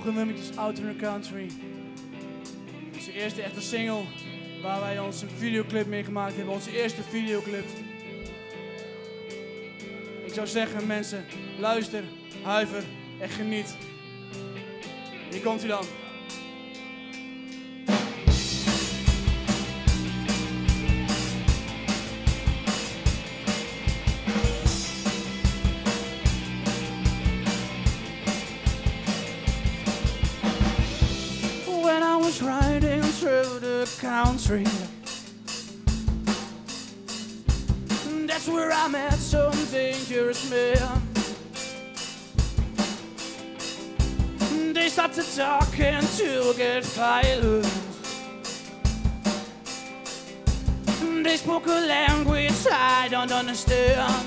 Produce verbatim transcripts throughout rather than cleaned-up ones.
volgende nummertje is Out in the Country. Onze eerste echte single waar wij onze videoclip mee gemaakt hebben. Onze eerste videoclip. Ik zou zeggen mensen, luister, huiver en geniet. Hier komt hij dan. When I was riding through the country, that's where I met some dangerous men. They started talking to get violent. They spoke a language I don't understand.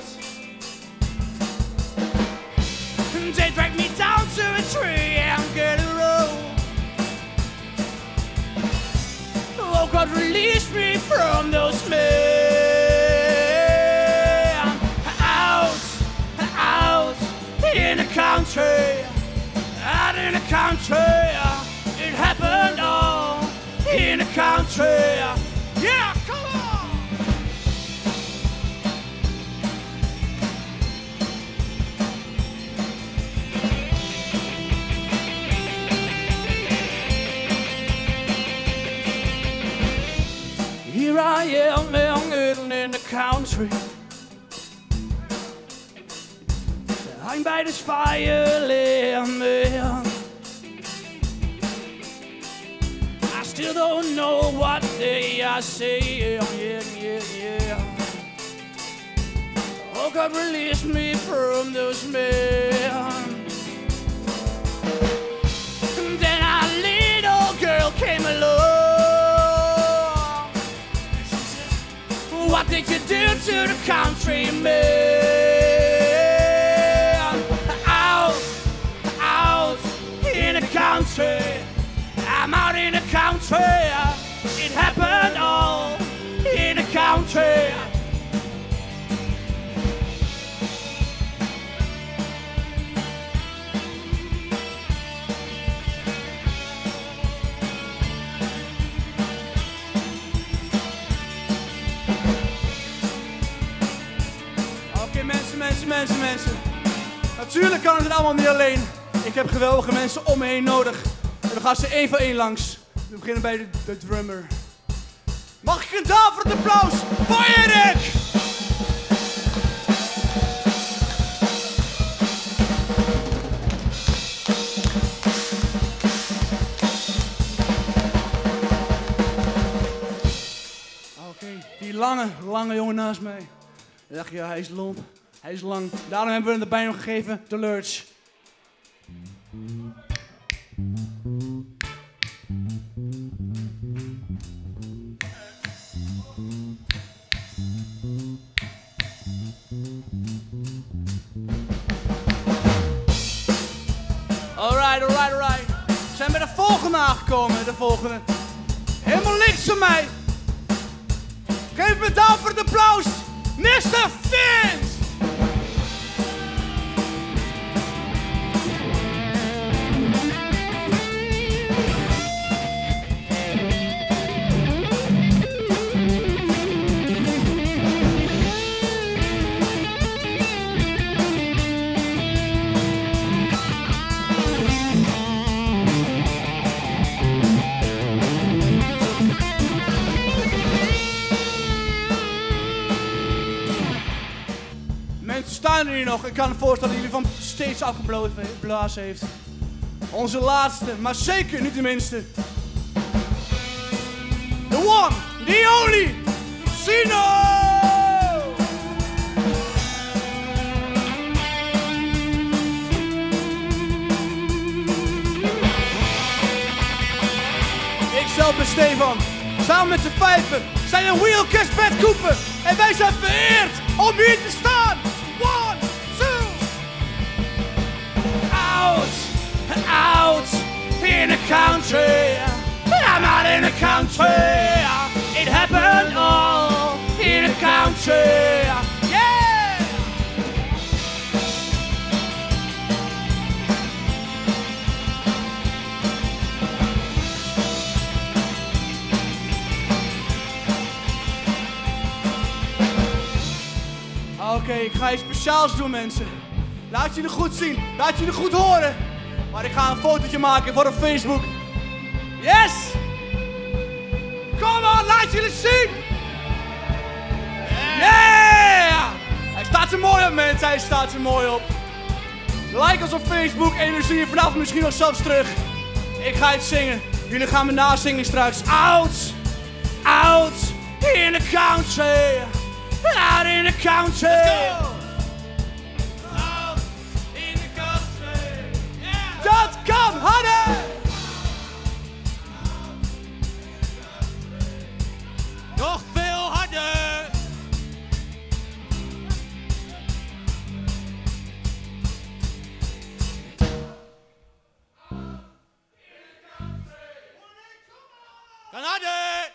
They dragged me down to a tree and get a rope. Oh God, release me from those men. Out, out in the country, out in the country. It happened all in the country. Yeah, come on. Here I am, young in the country. I'm by this fire, man. I still don't know what they are saying. Yeah, yeah, yeah. Oh God, release me from those men. Then a little girl came along. What did you do to the country man? Out, out in the country. I'm out in the country. It happened all in the country. Mensen, mensen, mensen, mensen. Natuurlijk kan het allemaal niet alleen. Ik heb geweldige mensen om me heen nodig. En we gaan ze één voor één langs. We beginnen bij de, de drummer. Mag ik een daverend applaus voor Erik? Oké, okay, die lange, lange jongen naast mij. Dan dacht je, ja, hij is lomp, hij is lang. Daarom hebben we hem de bijnaam gegeven, The Lurch. Alright, alright, alright. We zijn bij de volgende aangekomen, de volgende. Helemaal links van mij. Geef me dan voor het applaus. mister Vince! Staan er hier nog? Ik kan me voorstellen dat jullie van steeds afgeblazen heeft. Onze laatste, maar zeker niet de minste. The one, the only, Sino! Ikzelf ben Stefan. Samen met z'n vijven zijn een Wheelcast Bad Cooper. En wij zijn vereerd om hier te staan. One, two. Out, out in the country. I'm out in the country. It happened all in the country. Yeah. Oké, okay, ik ga iets speciaals doen, mensen. Laat jullie goed zien, laat jullie goed horen. Maar ik ga een fotootje maken voor op Facebook. Yes! Kom on, laat jullie zien! Yeah! Hij staat er mooi op, mensen, hij staat er mooi op. Like ons op Facebook en dan zie je vanavond misschien nog zelfs terug. Ik ga iets zingen. Jullie gaan me nazingen straks. Out! Out in the country! Out in the country! Let's go! Out in the country! Yeah! Dat kan harder! Nog veel harder! Kan harder!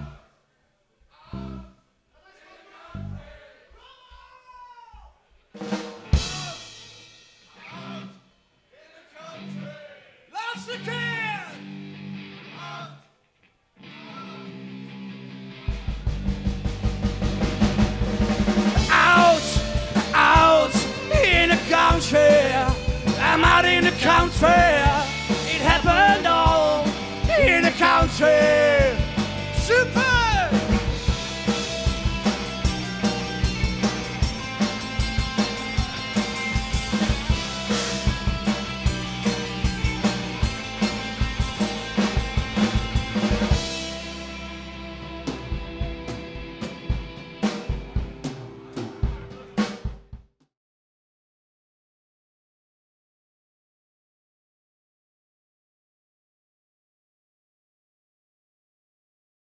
Laatste keer! Out, out in the country. I'm out in the country.